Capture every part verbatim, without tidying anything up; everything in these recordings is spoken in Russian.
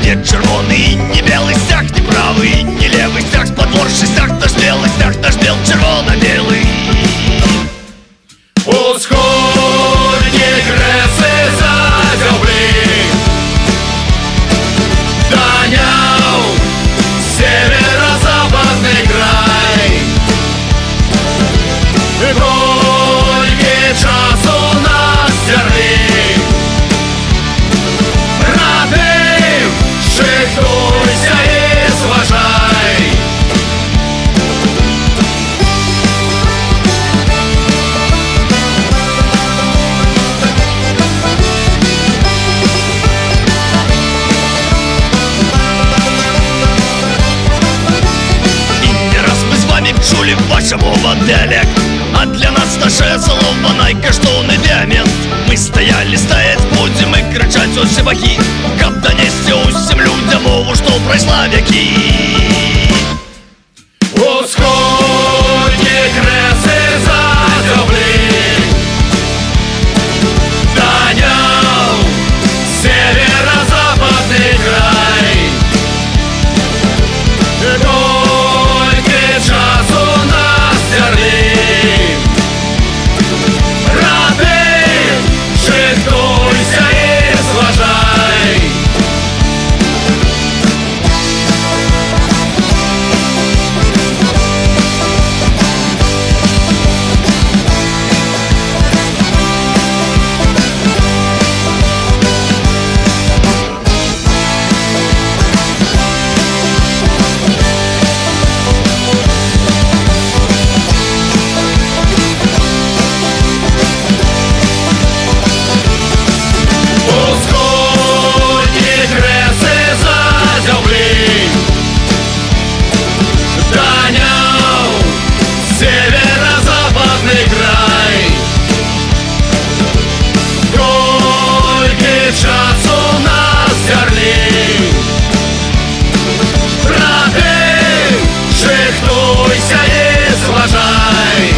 не червоный, не белый стяг, не правый, не левый стяг, сподворший стяг, наш белый стяг, наш бел червоно-белый. Усходні креси задёбли, донял северо-западный край. Кольки часу нас терли, браты, шикуйся и зважай. Чули вашему моделек, а для нас наше слово найкаштовний діамент. Ми стояли, стоять будем і кричать усі боки, каб донести усім людям мову, що пройшла веки. Усходні креси задёбли, донял северо-западный край. Кольки часу нас терли, браты, шикуйся и зважай. Часу нас терли, браты, шихтуйся и зважай.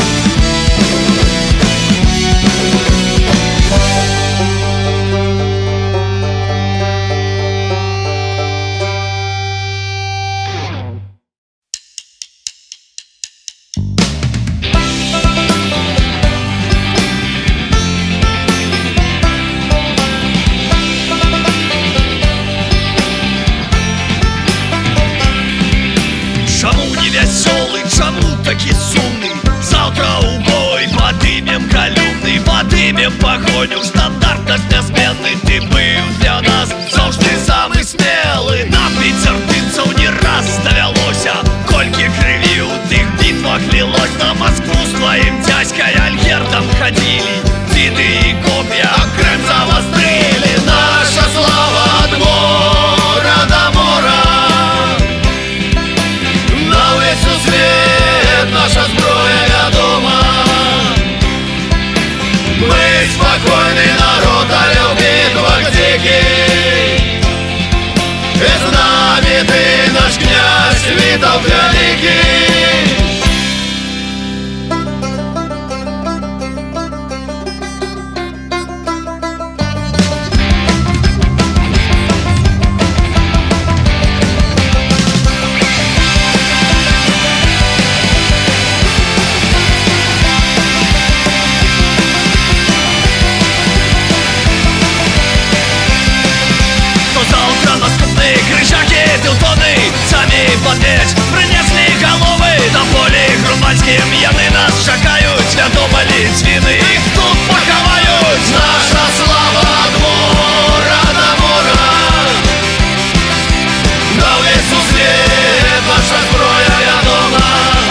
Веселый, чему таки сумный? Завтра у бой подымем колюмный, подымем погоню, штандарт незменный. Ты был для нас завжди самый смелый. Нам пятердынцев не раз довелося, кольки криві у тих битвах лилось. На Москву с твоим дядькой Альгердом ходили, деды и копья Крым завострили. Наша слава от мора до мора, свет, наша зброя вядома. Мы спокойный народ, але в битвах дикий. И с нами ты, наш князь, Витовт великий. Крыжаки, тылтоны, самі подметь, принесли головы на поле Грубанським. Яны нас чакают, вядома Літвіны, их тут поховают. Наша слава от мора до мора, на весь свет наша зброя вядома.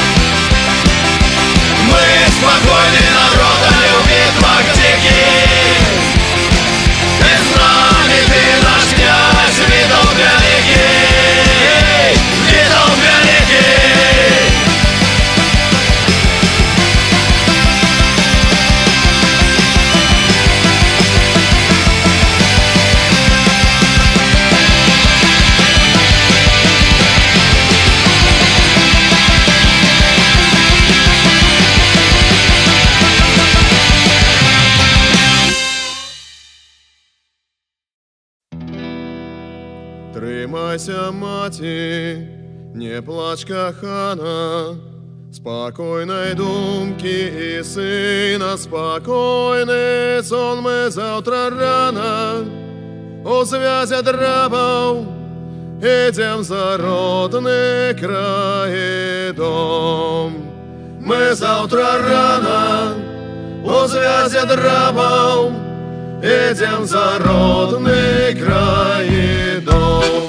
Мы спокойный народ, але в битвах дикий. И с нами ты, наш князь, Витовт великий, Витовт великий. Трымайся, маці, не плач, кахана, спокойной думки и сына, спокойный сон. Мы завтра рано у звязя драбов идем за родный край и дом. Мы завтра рано у звязя драбов идем за родный край и дом.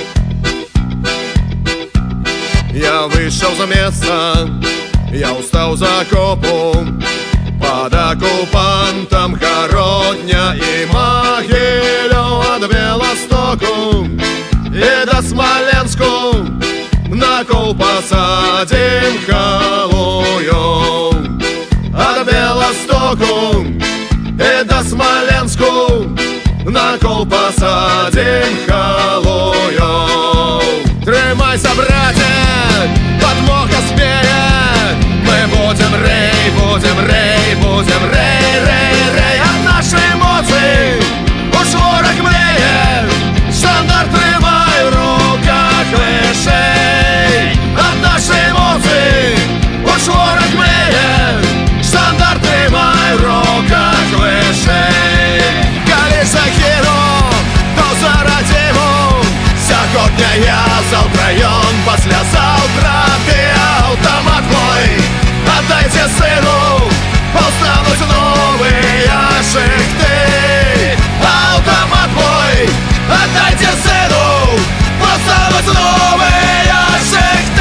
Я вышел за место, я устал за копу, под оккупантом Городня и Могилев, от Белостоку и до Смоленску на кол посадим халую. От Белостоку и до Смоленску на кол посадим халую. Трымайся, братья, подмога спея, мы будем рей, будем рей, будем рей, рей, рей. От нашей эмоций уж ворог млеет, штандарт трымай в руках выше. От нашей эмоций уж ворог млеет, штандарт трымай в руках выше. Колеса херу, то за родиму, сегодня я, завтра он, послезавтра ты, автомат мой, отдайте сыну, поставить новые шихты. Автомат мой, отдайте сыну, поставить новые шихты.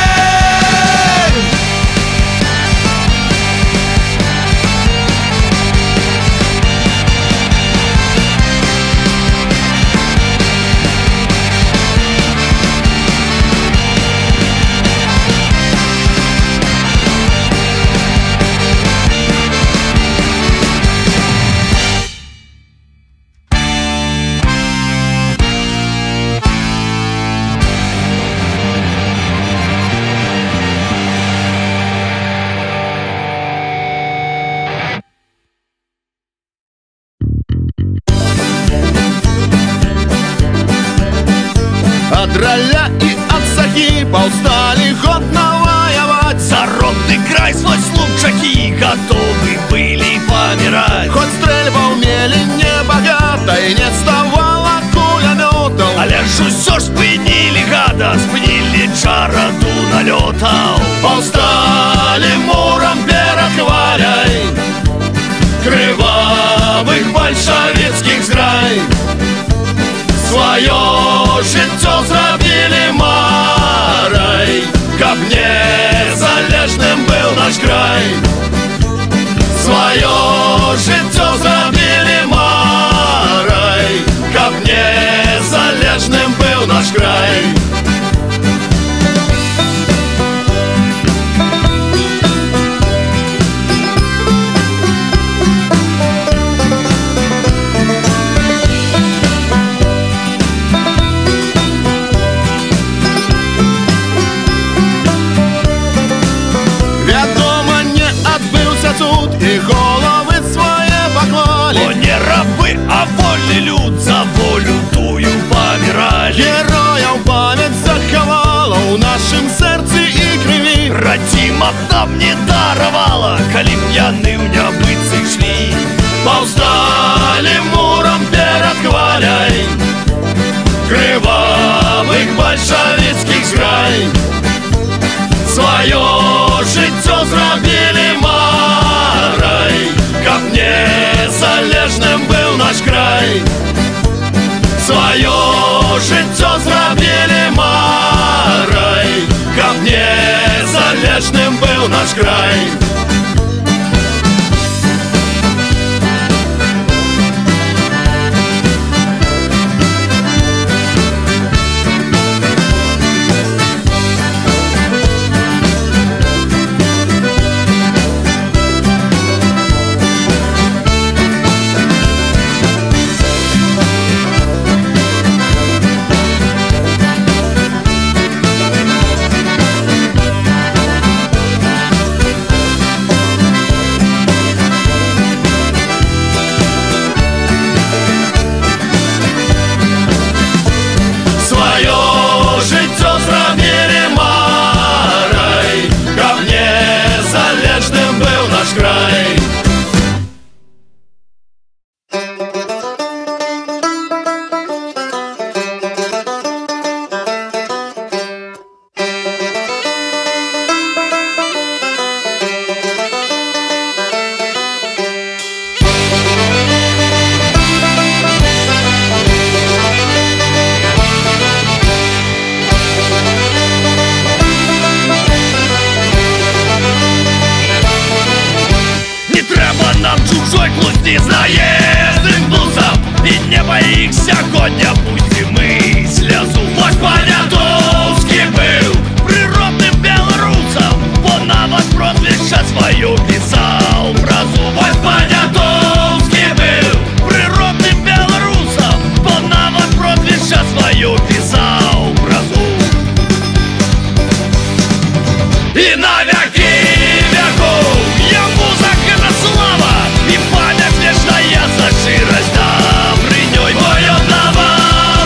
От роля и от сахи полстали год навоевать, за родный край свой слупчаки готовы были помирать. Хоть стрельба умели небогато и не ставала кулеметов, але ж усё ж спынили гада, спынили чараду налётаў. повстали муром перед хваляй кривавых большевицких зграй. Свое життё зрабілі марай, каб незалежным был наш край. Свое життё зрабілі марай, каб незалежным был наш край. И головы свои поклали, о, не рабы, а вольный люд, за волю тую помирали. Героям память заховала у нашем сердце и крови. Радима нам не даровала, коли б яны ў нябыцы шли. Повстали муром перед хваляй кривавых большевицких зграй. Свое життё зрабілі марай, каб незалежным был наш край. Свое життё зрабілі марай, каб незалежным был наш край. песни с наездным бусом. И не боишься коня, пусть и мысль о зуб. Вождь Понятовский был природным белорусом. Он на ваш прозвище свое писал про зуб. Вождь Понятовский был природным белорусом. Он на ваш прозвище свое писал про зуб. И на веки веков ему заката слава и память вечная за ширость Добрынёй. Ой, отдавай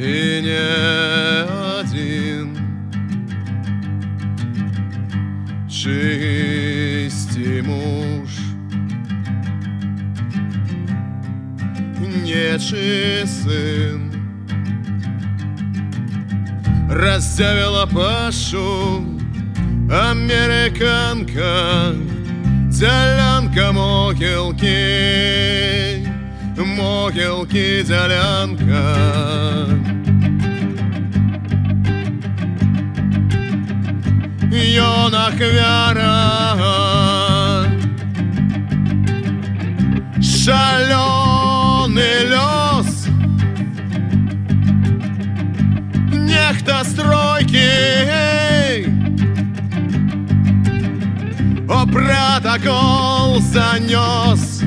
и не один. Чистый муж, нечий сын, раздявила Пашу американка, делянка могилки, могилки делянка. Юнак Вера, шаленый лёс, нехта стройки, о протокол занес.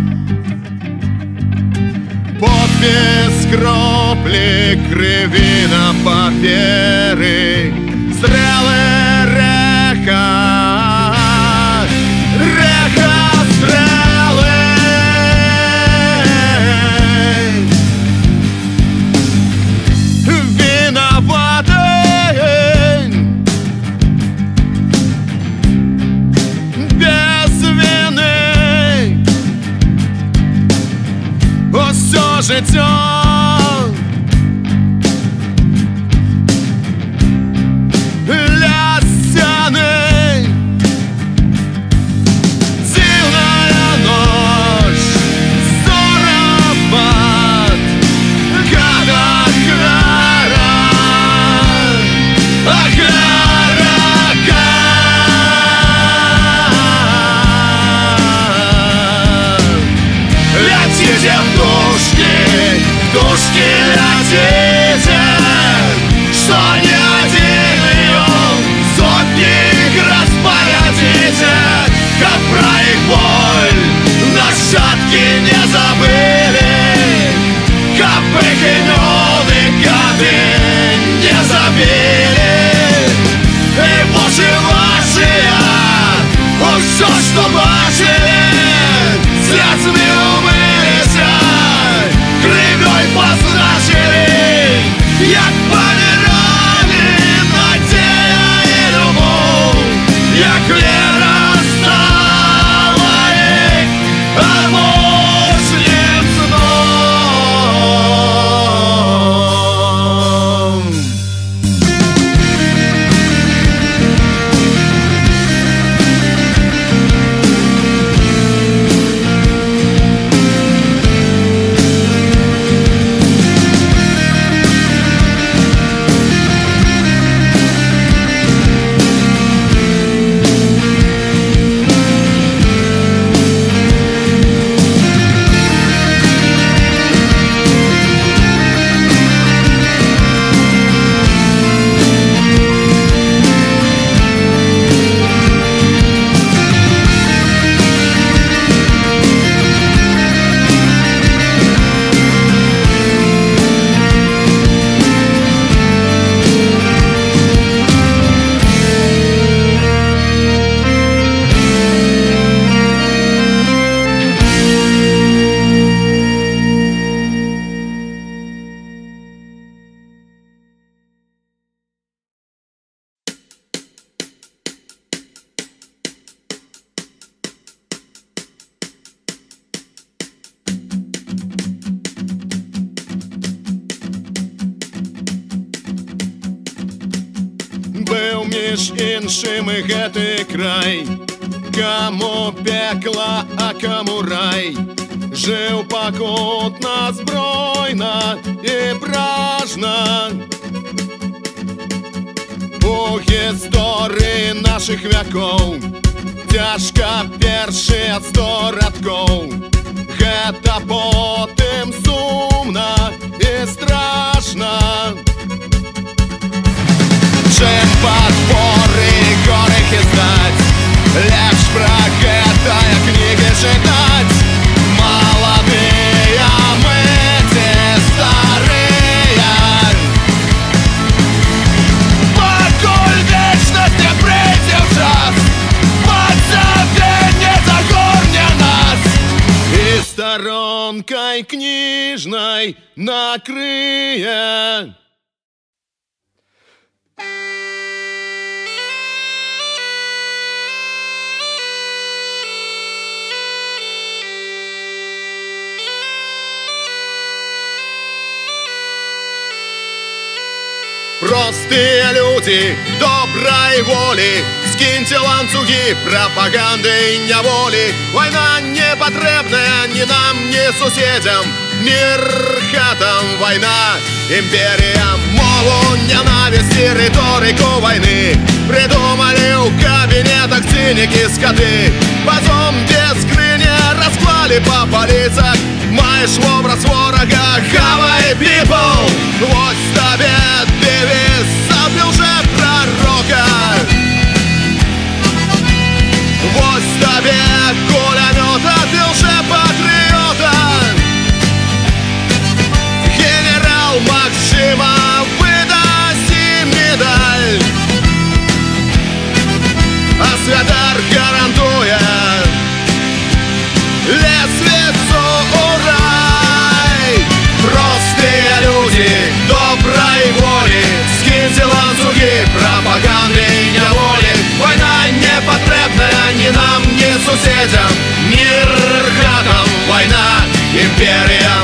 Подпись кропли крови на паперы, стрелы река, река стрелы. Виноватый, без вины, все життя для стены. Дивная ночь, зоропад, когда Клара, а Клара, летите в душки, в душки летите, что не один прием, сотни их распорядите, как про их боль нащадки не забыли, как их имены годы не забили. И Боже ваши, все, что бачили, слезами умылись, кривой позначили, як помирали надія і любов, як віра стала їх обочним сном. Быў між іншым і гэты край, каму пекла, а каму рай. Жыў пакутна, збройна і бражна. У гісторыі нашых вякоў цяжка першыя сто радкоў. Гэта потым сумна і страшна. Чым падборы горых іздаць, лепш пра гэтыя кнігі чытаць. Маладыя мы ці старыя, пакуль вечнасць не прыйдзе ў час, пацавенне загорне нас і старонкай кніжнай накрые. Простые люди доброй воли, скиньте ланцуги пропаганды и неволи. Война не потребная ни нам, ни соседям, мир хатам, война империям. Мову ненависти, риторику войны придумали в кабинетах циники скоты. Потом без скриня расклали по полицах. Маешь в образ ворога, хавай people. Вот тебе девиз, забил же пророка. Вот тебе кулемета, ты лжепатриота. Генерал Максима, выдаси медаль, а Святар гарантует лесвицу урай. Простые люди доброй воли, скиньте ланцуги пропаганды и неволи. Война не потребная ни нам, ни соседям, мир хатам, война империям.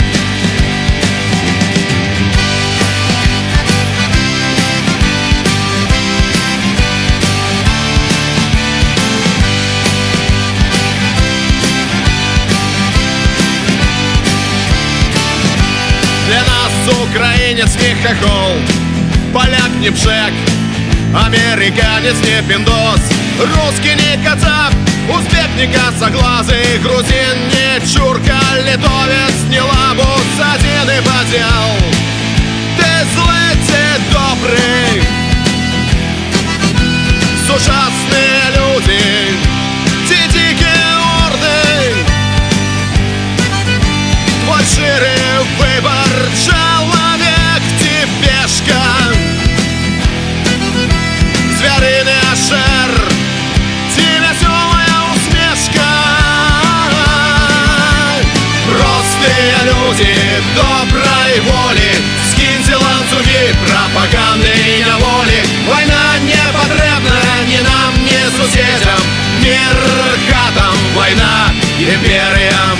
Для нас украинец не хохол, поляк не пшек, американец не пиндос, русский не кацап, узбек не косоглазый, грузин не чурка, литовец не лабус, один и подел. Ты злый, ты добрый, ужасные люди, те дикие орды. Твой шире выбор, человек, типешка, звериный ашер, те веселая усмешка. Простые люди доброй воли, скиньте ланцуги пропаганды и неволи. Война не потребная ни нам, ни соседям, мир хатам, война империям.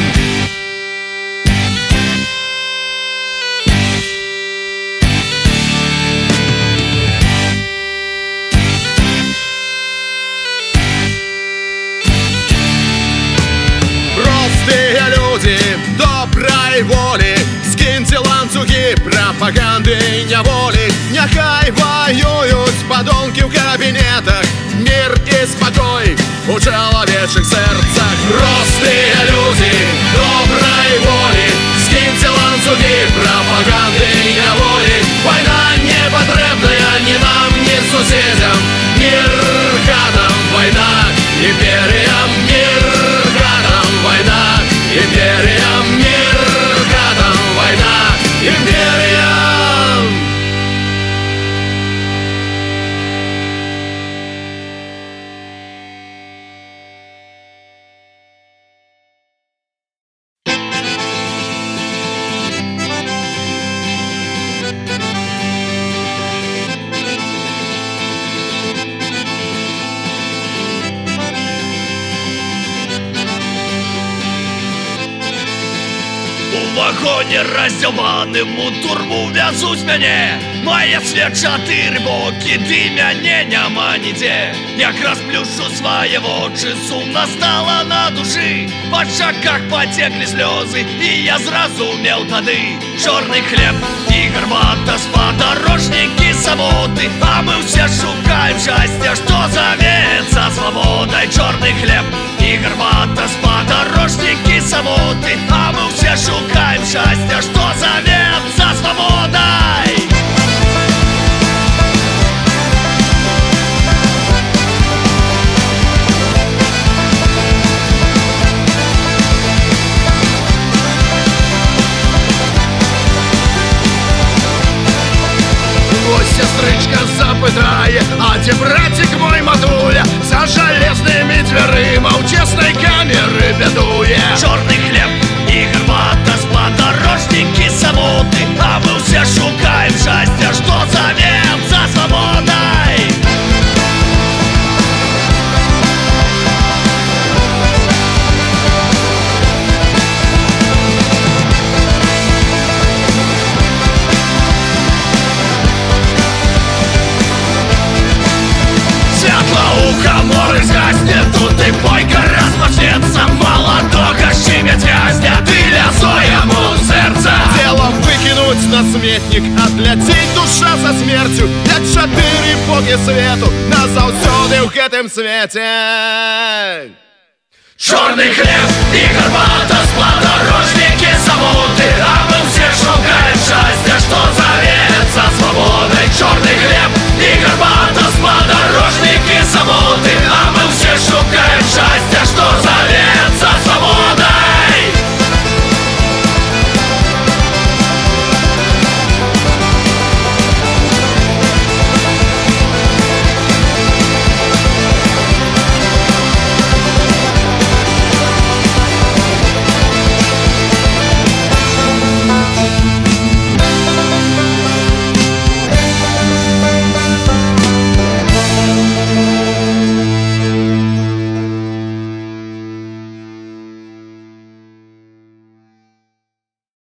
Простые люди доброй воли, скиньте ланцуги пропаганды и неволи. Нехай воюют подонки в кабинетах, мир и спокой у человеческих сердцах. Простые люди доброй воли, скиньте ланцуги пропаганды и неволи. Война не потребная ни нам, ни соседям, мир хатам, война империям. Мир хатам, война империям. Мир хатам, война империям. У вагоні розділаному турбу везуть мене. Має світ чотири боки, ти мене нема ніде. Якраз плюшу своє в очі, сумно стало на душі. По щоках потекли сльози, і я зрозумів тоді. Чорний хліб і гармата, сподорожники самоти. А ми все шукаємо щастя, що зоветься свободой. Чорний хліб і гармата, сподорожники самоти. А мы все шукаем счастья, что зовется свободой. Ось сестричка запитає, а де братик мой матуля? За железными дверима у тесной камеры бедує. Чорний хліб і гармата, сподорожники самоти. А мы все шукаем счастья, что зовется свободой. Вымять вязня тиля своєму серця. Тіло викинуть на смітник, отлетить душа со смертю, як чотири боги світу назавсюди в гэтым світі. Чорний хліб і гарбата, сподорожники замути, а ми всі шукаємо щастя, що за